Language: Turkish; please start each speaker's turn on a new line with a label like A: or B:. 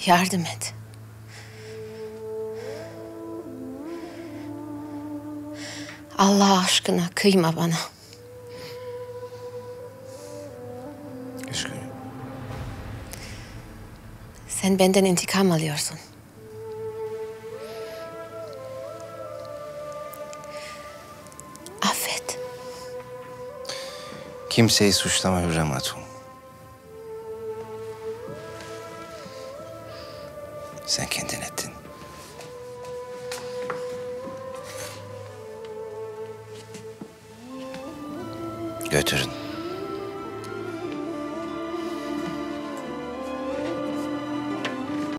A: Yardım et. Allah aşkına kıyma bana.
B: Üzgünüm.
A: Sen benden intikam alıyorsun. Affet.
B: Kimseyi suçlama Hürrem Hatun. Sen kendin ettin. Götürün.